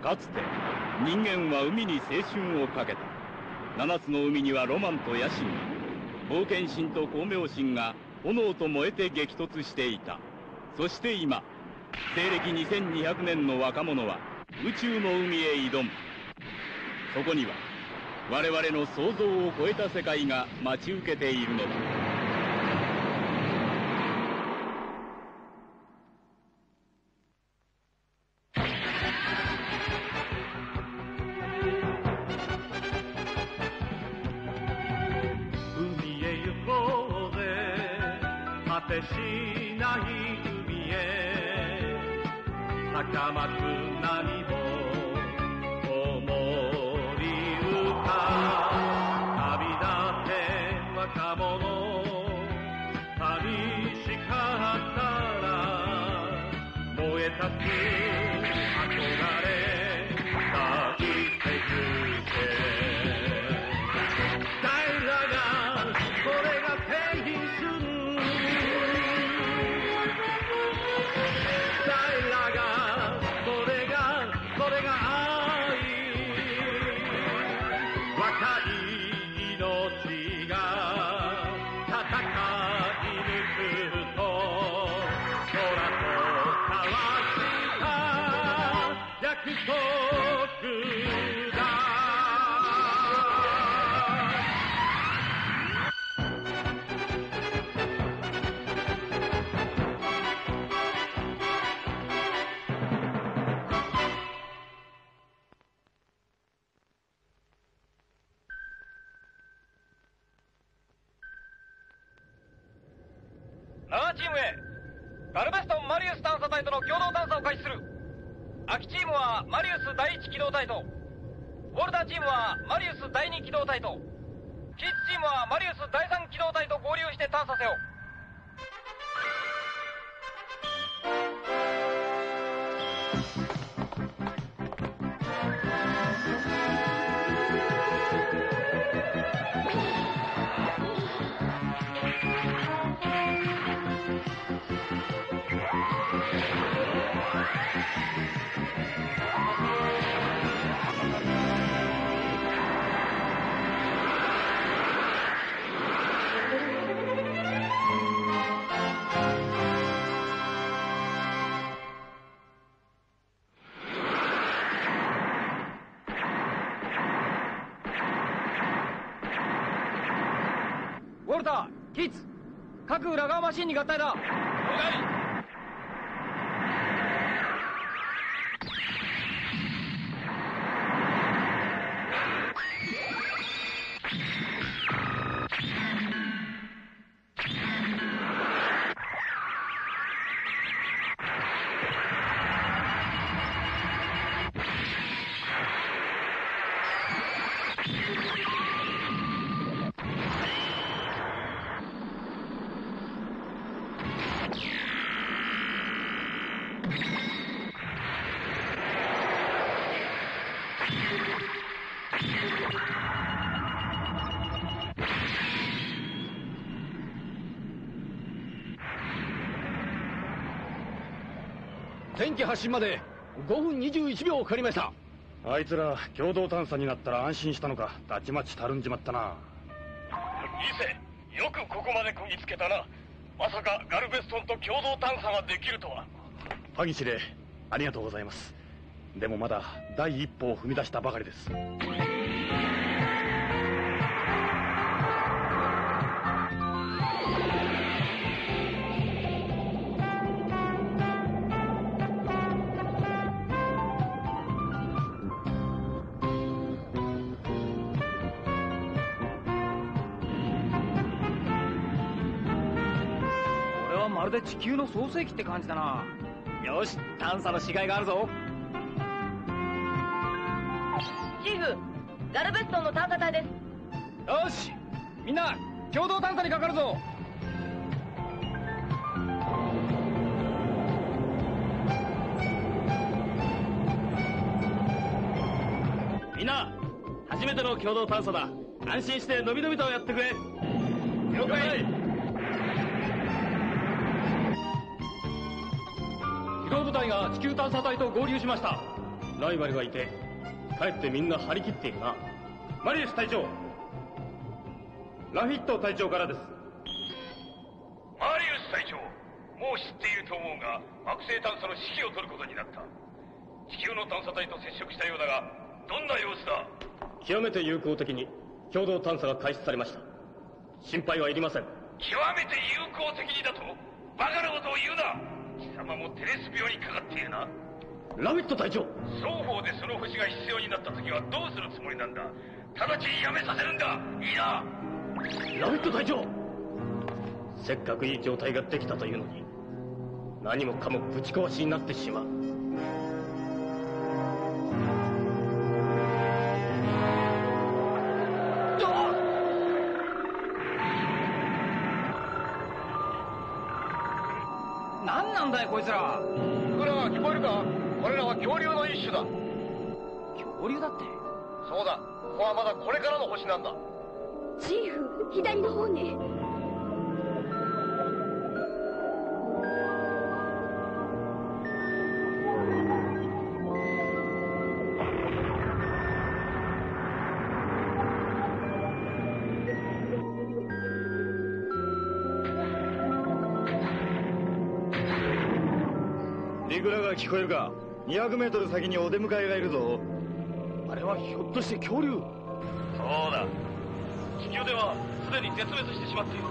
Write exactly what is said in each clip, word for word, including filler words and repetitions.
かつて人間は海に青春をかけた。七つの海にはロマンと野心、冒険心と光明心が炎と燃えて激突していた。そして今、西暦にせんにひゃくねんの若者は宇宙の海へ挑む。そこには我々の想像を超えた世界が待ち受けているのだ。 海へ行こうぜ、果てしない海へ、高まく波も子守歌、旅立て若者、寂しかったら燃え立つ憧れ抱いてくれ。誰らがこれが青春、誰らがこれがこれが愛、若い命が戦い抜くと空と交わした約束だ。 ナナチームへ、ガルベストン・マリウス探査隊との共同探査を開始する。空きチームはマリウス第一機動隊と、ウォルターチームはマリウス第二機動隊と、キーツチームはマリウス第三機動隊と合流して探査せよ。ウォルター、キーツ、各裏側マシンに合体だ。了解。 天気発進までごふんにじゅういちびょうかかりました。 あいつら共同探査になったら安心したのか、たちまちたるんじまったな。 伊勢、よくここまでこぎつけたな。まさかガルベストンと共同探査ができるとは。 パギ司令、ありがとうございます。でもまだ第一歩を踏み出したばかりです。 まるで地球の創世記って感じだな。よし、探査のしがいがあるぞ。 チーフ、ガルベストンの探査隊です。 よし、みんな共同探査にかかるぞ。みんな初めての共同探査だ。安心してのびのびとやってくれ。了解。機動部隊が地球探査隊と合流しました。 ライバルがいてかえってみんな張り切っているな。マリウス隊長、ラフィット隊長からです。 マリウス隊長、もう知っていると思うが、惑星探査の指揮を執ることになった。地球の探査隊と接触したようだが、どんな様子だ？ 極めて友好的に共同探査が開始されました。心配はいりません。 極めて友好的にだと？バカなことを言うな。貴様もテレス病にかかっているな。 ラビット隊長、 双方でその星が必要になった時はどうするつもりなんだ？直ちにやめさせるんだ。いいな。 ラビット隊長、せっかくいい状態ができたというのに何もかもぶち壊しになってしまう。 何なんだよこいつら。 グラは聞こえるか？これらは恐竜の一種だ。 恐竜だって？ そうだ、ここはまだこれからの星なんだ。 チーフ、左の方に。 リグラが聞こえるか？にひゃくメートル先にお出迎えがいるぞ。 あれはひょっとして恐竜？ そうだ。地球ではすでに絶滅してしまっている。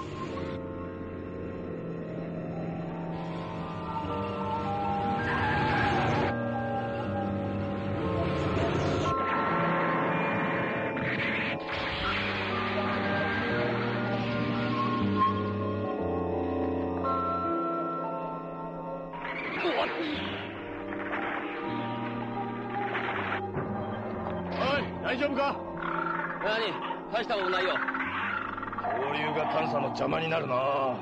大丈夫か？ 何？大したことないよ。 恐竜が探査の邪魔になるな。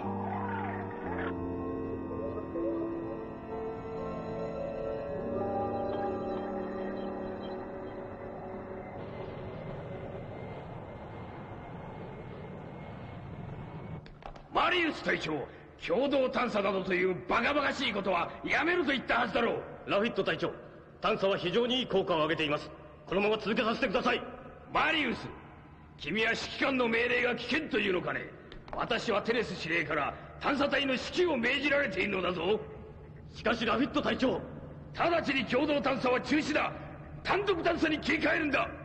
マリウス隊長、共同探査などというバカバカしいことはやめると言ったはずだろう。 ラフィット隊長、探査は非常にいい効果を上げています。このまま続けさせてください。 マリウス、君は指揮官の命令が危険というのかね？私はテレス司令から探査隊の指揮を命じられているのだぞ。 しかしラフィット隊長、 直ちに共同探査は中止だ。単独探査に切り替えるんだ。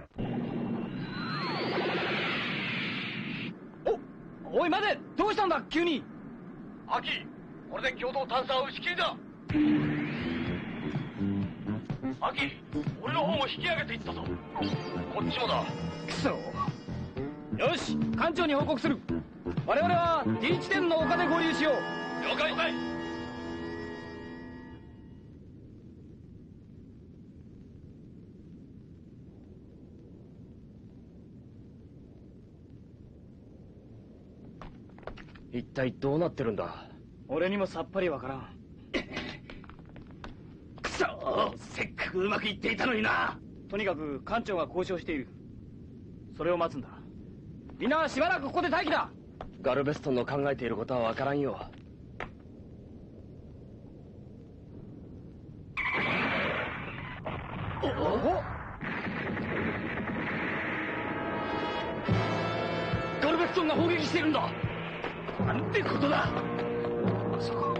おおい待て、どうしたんだ急に。 アキ、これで共同探査は打ち切りだ。アキ、俺の方も引き上げていったぞ。こっちもだ。 くそ。よし、艦長に報告する。我々は D 地点の丘で合流しよう。 了解。 一体どうなってるんだ？ 俺にもさっぱりわからん。 くそ、せっかくうまくいっていたのにな。 とにかく艦長が交渉している。それを待つんだ。みんなしばらくここで待機だ。 ガルベストンの考えていることはわからんよ。 おお、 ガルベストンが砲撃してるんだ。なんてことだ。 まさか。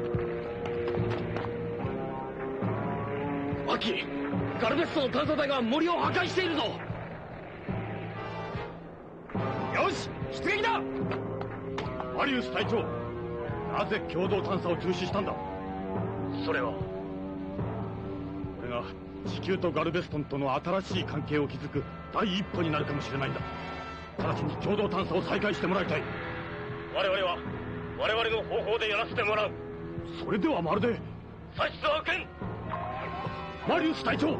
アキ、ガルベストンの探査隊が森を破壊しているぞ。 よし、出撃だ。 マリウス隊長、なぜ共同探査を中止したんだ？ それはこれが地球とガルベストンとの新しい関係を築く第一歩になるかもしれないんだ。直ちに共同探査を再開してもらいたい。 我々は我々の方法でやらせてもらう。 それではまるで差しは受けん。 マリウス隊長、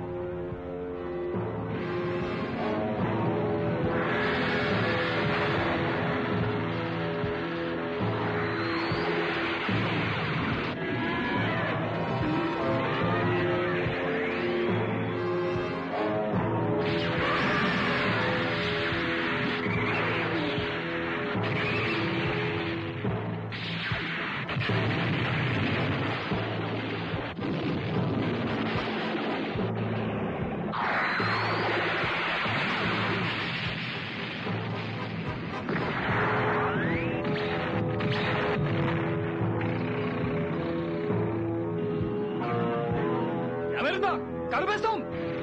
やめるんだガルベストン。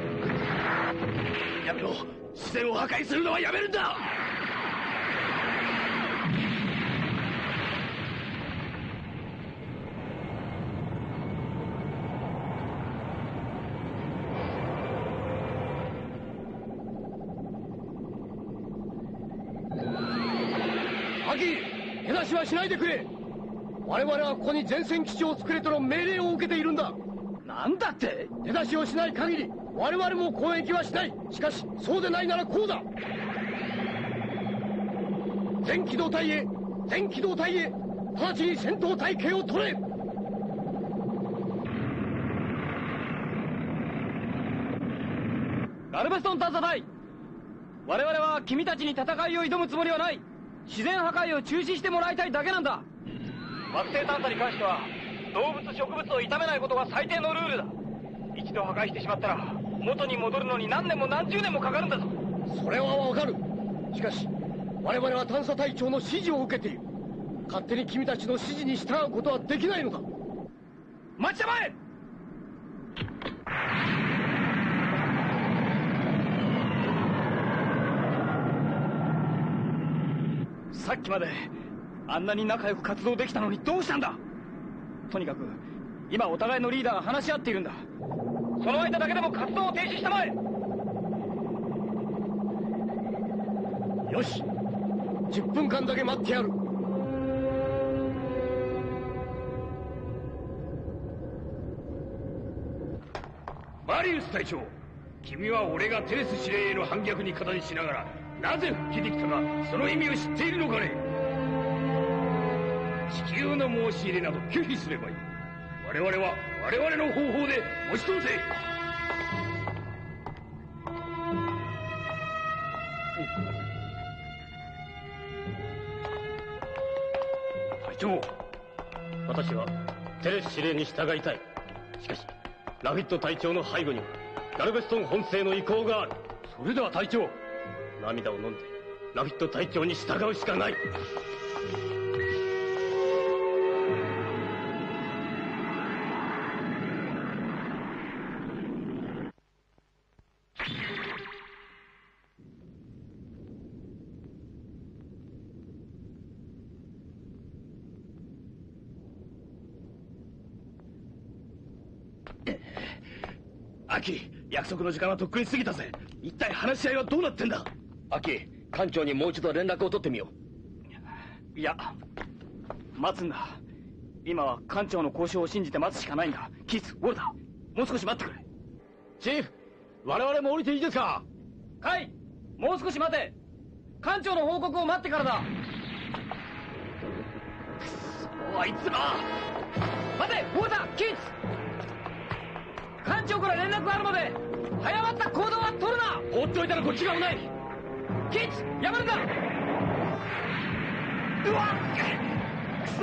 やめろ。視線を破壊するのはやめるんだ。アキ、手出しはしないでくれ。我々はここに前線基地を作れとの命令を受けているんだ。なんだって？手出しをしない限り我々も攻撃はしない。しかしそうでないならこうだ。全機動隊へ全機動隊へ直ちに戦闘隊形を取れ。 ガルベストン探査隊、我々は君たちに戦いを挑むつもりはない。自然破壊を中止してもらいたいだけなんだ。惑星探査に関しては動物植物を傷めないことが最低のルールだ。一度破壊してしまったら元に戻るのに何年も何十年もかかるんだぞ。 それはわかる。しかし我々は探査隊長の指示を受けている。勝手に君たちの指示に従うことはできないのだ。 待ちたまえ。さっきまであんなに仲良く活動できたのにどうしたんだ。とにかく今お互いのリーダーが話し合っているんだ。その間だけでも活動を停止したまえ。 よし、じゅっぷんかんだけ待ってやる。 マリウス隊長、君は俺がテレス司令への反逆に加担しながらなぜ復帰できたか、その意味を知っているのかね。地球の申し入れなど拒否すればいい。我々は我々の方法で押し通せ。 隊長、私はテレス司令に従いたい。しかしラフィット隊長の背後にはガルベストン本星の意向がある。 それでは隊長、 涙を飲んでラフィット隊長に従うしかない。 アキ、約束の時間はとっくに過ぎたぜ。一体話し合いはどうなってんだ。アキ、艦長にもう一度連絡を取ってみよう。いや、待つんだ。今は艦長の交渉を信じて待つしかないんだ。キーツ、ウォルター、もう少し待ってくれ。 チーフ、我々も降りていいですか。 はい、もう少し待て。艦長の報告を待ってからだ。 くそ、あいつら。 待て、ウォルター、キーツ、艦長から連絡があるので早まった行動は取るな。 放っておいたらこっちが危ない。 キッズ、やめるんだ。 うわっ、くそ。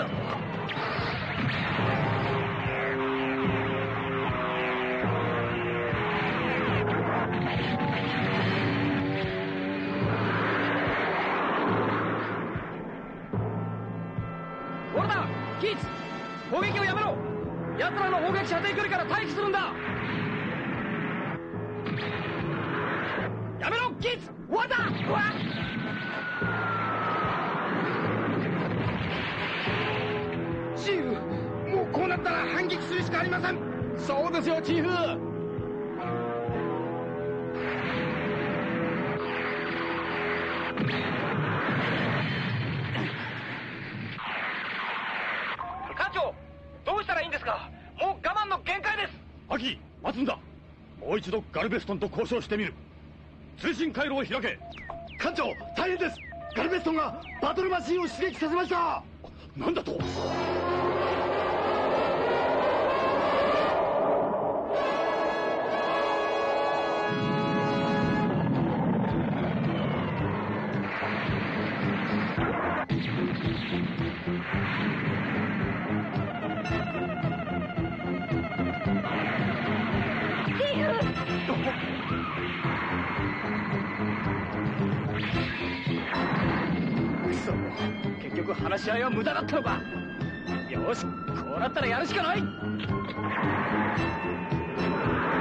ウォルター、キッズ、砲撃をやめろ。奴らの砲撃射程距離から待機するんだ。やめろ、キッズ、ウォルター。うわっ、 チーフ、もうこうなったら反撃するしかありません。そうですよ、チーフ。 艦長、どうしたらいいんですか。もう我慢の限界です。 アキ、待つんだ。もう一度ガルベストンと交渉してみる。通信回路を開け。艦長、大変です。ガルベストンがバトルマシンを刺激させました。なんだと。 結局話し合いは無駄だったのか。よし、こうなったらやるしかない。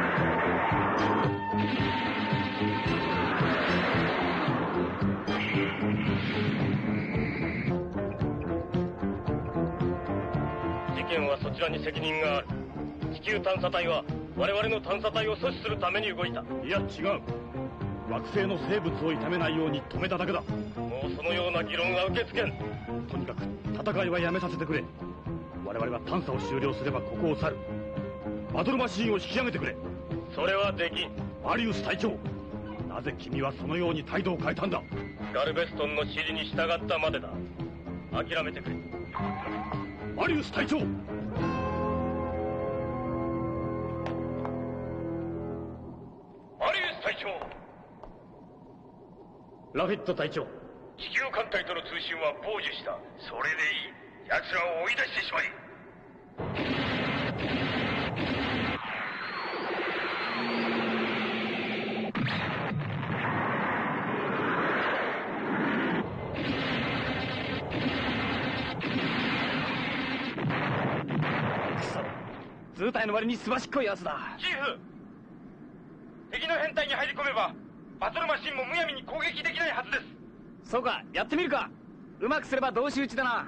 ちらに責任がある。地球探査隊は我々の探査隊を阻止するために動いた。 いや違う。惑星の生物を傷めないように止めただけだ。 もうそのような議論は受け付けん。 とにかく戦いはやめさせてくれ。我々は探査を終了すればここを去る。バトルマシーンを引き上げてくれ。 それはできん。 マリウス隊長、なぜ君はそのように態度を変えたんだ。 ガルベストンの指示に従ったまでだ。諦めてくれ。 マリウス隊長。 マリウス隊長。 ラフィット隊長。 地球艦隊との通信は傍受した。それでいい。奴らを追い出してしまえ。 図体の割にすばしっこいやつだ。 チーフ、敵の編隊に入り込めばバトルマシンもむやみに攻撃できないはずです。 そうか、やってみるか。うまくすれば同士討ちだな。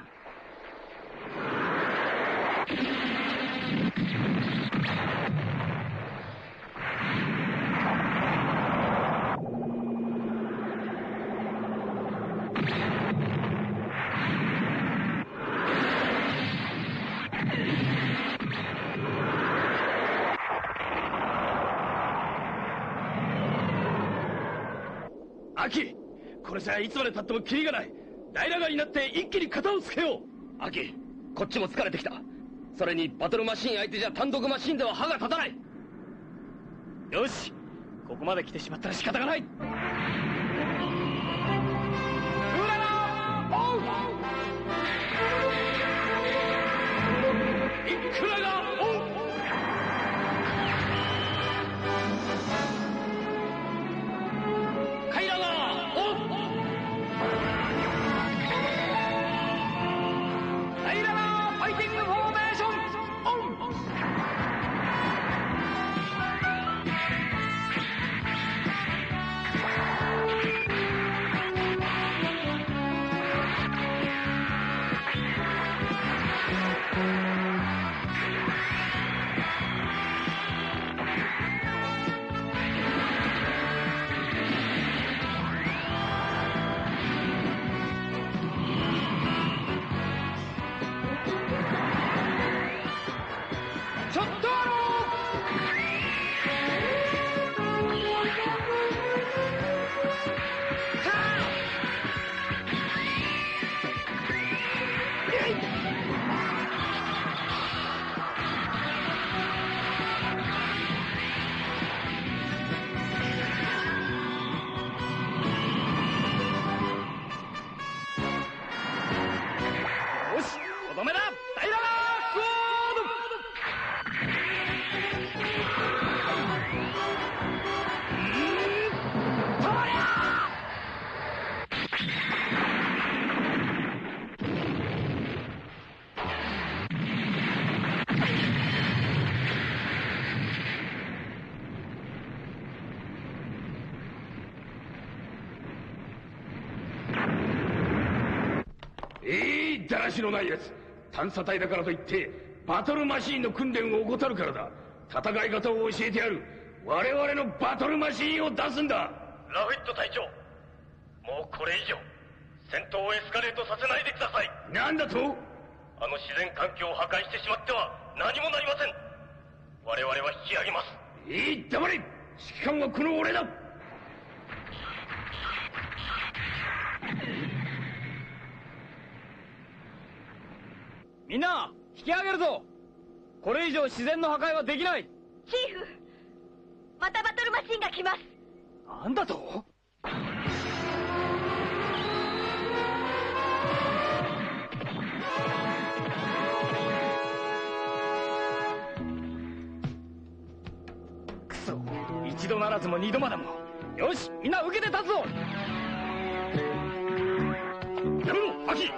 アキ、これじゃいつまでたってもキリがない。大長になって一気に型をつけよう。 アキ、こっちも疲れてきた。それにバトルマシン相手じゃ単独マシンでは歯が立たない。 よし、ここまで来てしまったら仕方がない。 いくらがだらしのないやつ。探査隊だからといってバトルマシーンの訓練を怠るからだ。戦い方を教えてやる。我々のバトルマシーンを出すんだ。 ラフィット隊長、もうこれ以上戦闘をエスカレートさせないでください。 なんだと。 あの自然環境を破壊してしまっては何もなりません。我々は引き上げます。 いい、黙れ。指揮官はこの俺だ。 みんな引き上げるぞ。これ以上自然の破壊はできない。 チーフ、またバトルマシンが来ます。 なんだと。くそ、一度ならずも二度までも。よし、みんな受けて立つぞ。 やめろ、アキ。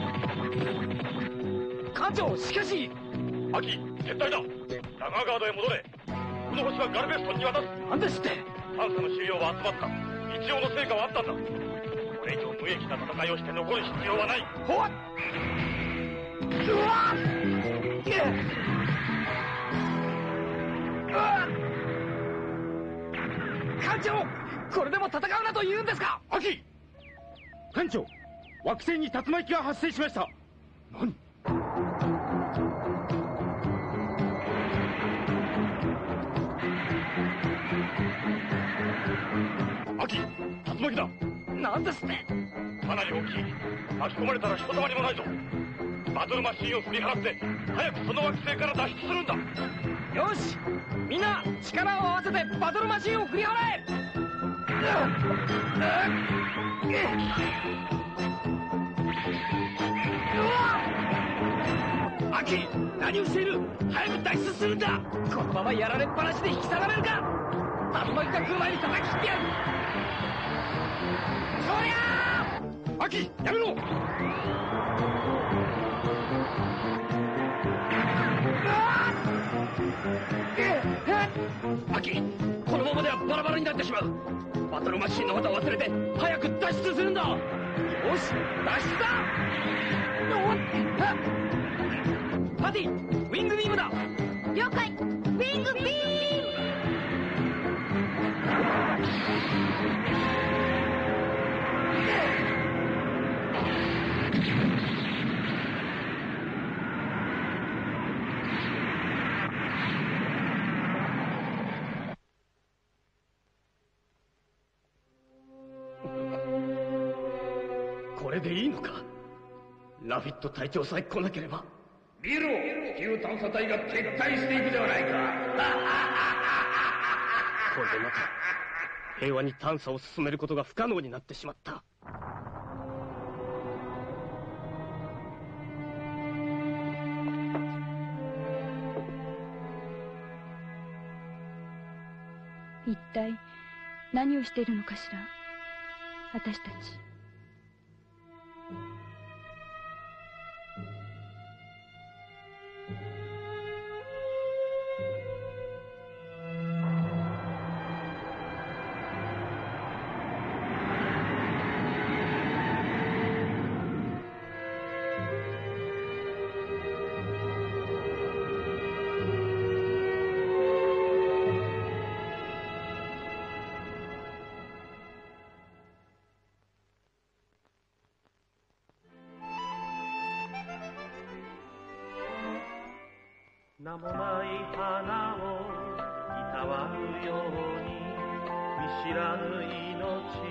艦長、しかし。 アキ、撤退だ。ラガーガードへ戻れ。この星はガルベストンに渡す。 なんですって。 探査の資料は集まった。一応の成果はあったんだ。これ以上無益な戦いをして残る必要はない。 ほわっ。うわっ。 艦長、これでも戦うなと言うんですか。 アキ艦長、惑星に竜巻が発生しました。何？アキ、竜巻だ。 なんですって。 かなり大きい。巻き込まれたらひとたまりもないぞ。バトルマシンを振り払って早くその惑星から脱出するんだ。 よし、みんな力を合わせてバトルマシンを振り払え。アキ、何をしている。早く脱出するんだ。このままやられっぱなしで引き下がれるか。竜巻が来る前に叩き切ってやる。そりゃー。 アキ、やめろ。 アキ、このままではバラバラになってしまう。バトルマシンのことを忘れて早く脱出するんだ。よし、脱出だ。パティ、ウィングビームだ。 了解。ウィングビーム。 これでいいのか。ラフィット隊長さえ来なければ。 見ろ、地球探査隊が撤退していくではないか。 これでまた平和に探査を進めることが不可能になってしまった。 一体何をしているのかしら、私たち。 名もない花をいたわるように見知らぬ命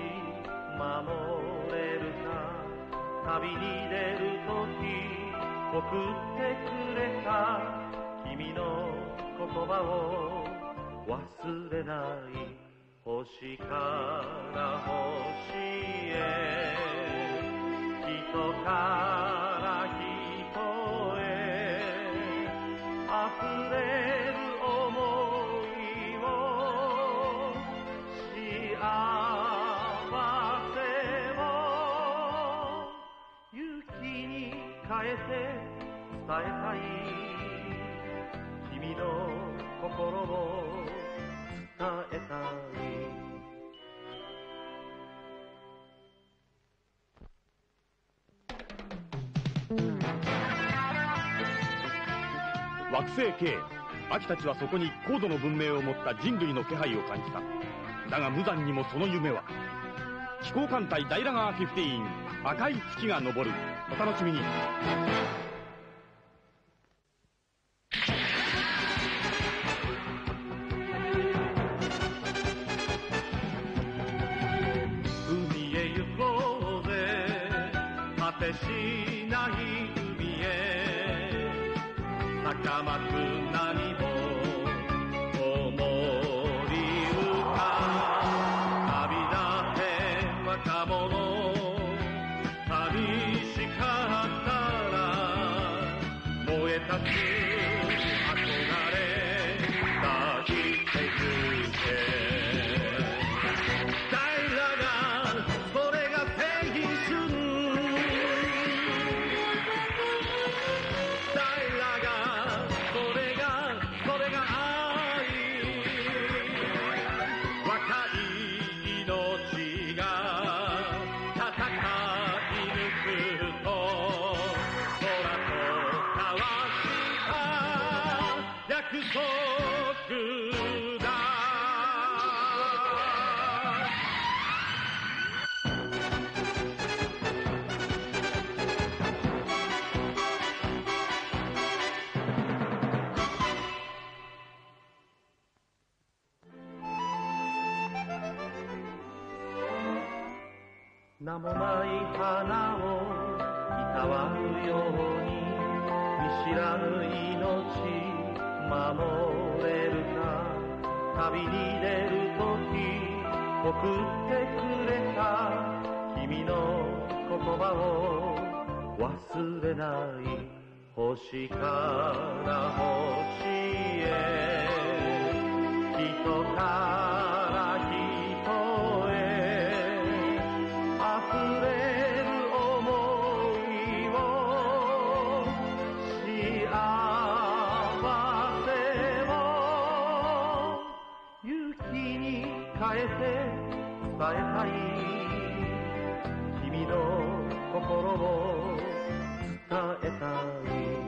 守れるか。旅に出るとき送ってくれた君の言葉を忘れない。星から星へ、人から人へ溢れる想いを、幸せを雪に変えて伝えたい。君の心を伝えたい。 惑星 K、 アキたちはそこに高度の文明を持った人類の気配を感じた。だが無残にもその夢は飛行艦隊ダイラガーじゅうご、赤い月が昇る。お楽しみに。 海へ行こうぜ、果てしない海へ。高まく何も思り浮か。旅立て若者、寂しかったら燃え立つ憧れ抱きてゆけ。それが名もない花をいたわるように見知らぬ命守れるか。旅に出るとき送ってくれた君の言葉を忘れない星から星へ人から人へ溢れる想いを幸せを勇気に変えて伝えたい君の心を伝えたい